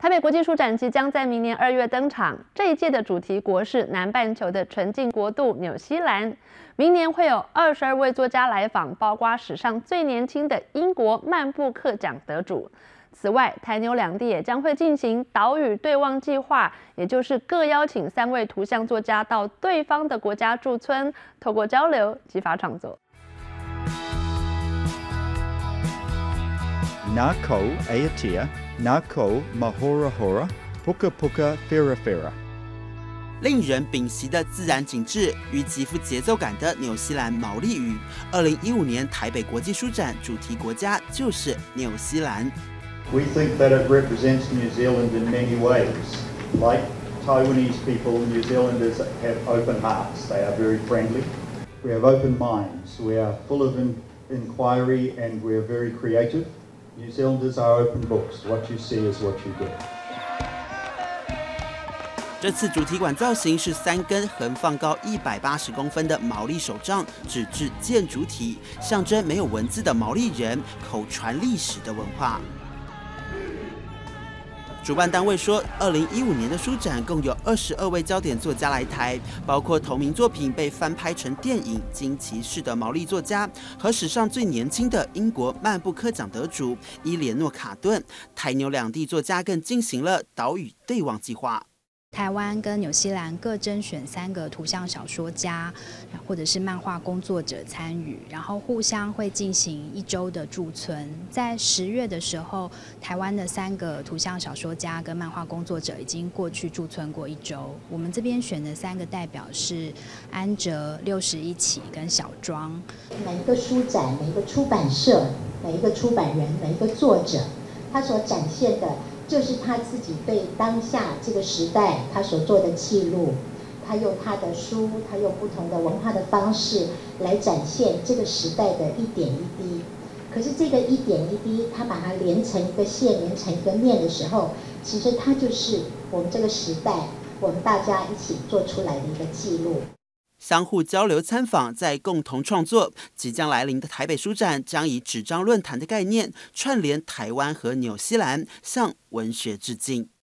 台北国际书展即将在明年2月登场，这一届的主题国是南半球的纯净国度纽西兰。明年会有22位作家来访，包括史上最年轻的英国曼布克奖得主。此外，台纽两地也将会进行岛屿对望计划，也就是各邀请3位图像作家到对方的国家驻村，透过交流激发创作。 Nā ko Aotea, nā ko Mahora Hora, Puka Puka Whira Whira。 令人屏息的自然景致与极富节奏感的纽西兰毛利语。2015年台北国际书展主题国家就是纽西兰。 We think that it represents New Zealand in many ways. Like Taiwanese people, New Zealanders have open hearts. They are very friendly. We have open minds. We are full of inquiry and we are very creative. New Zealanders are open books. What you see is what you get. 这次主题馆造型是3根横放高180公分的毛利手杖，纸质建筑体，象征没有文字的毛利人口传历史的文化。主办单位说，2015年的书展共有22位焦点作家来台，包括同名作品被翻拍成电影《惊奇士》的毛利作家，和史上最年轻的英国曼布克奖得主伊莲诺·卡顿。台纽两地作家更进行了岛屿对望计划。 台湾跟纽西兰各甄选3个图像小说家，或者是漫画工作者参与，然后互相会进行1周的驻村。在10月的时候，台湾的3个图像小说家跟漫画工作者已经过去驻村过1周。我们这边选的3个代表是安哲、61起跟小庄。 每一个书展、每一个出版社、每一个出版人、每一个作者，他所展现的。 就是他自己对当下这个时代他所做的记录，他用他的书，他用不同的文化的方式来展现这个时代的一点一滴。可是这个一点一滴，他把它连成一个线，连成一个面的时候，其实它就是我们这个时代，我们大家一起做出来的一个记录。 相互交流参访，再共同创作。即将来临的台北书展将以纸张论坛的概念，串联台湾和纽西兰，向文学致敬。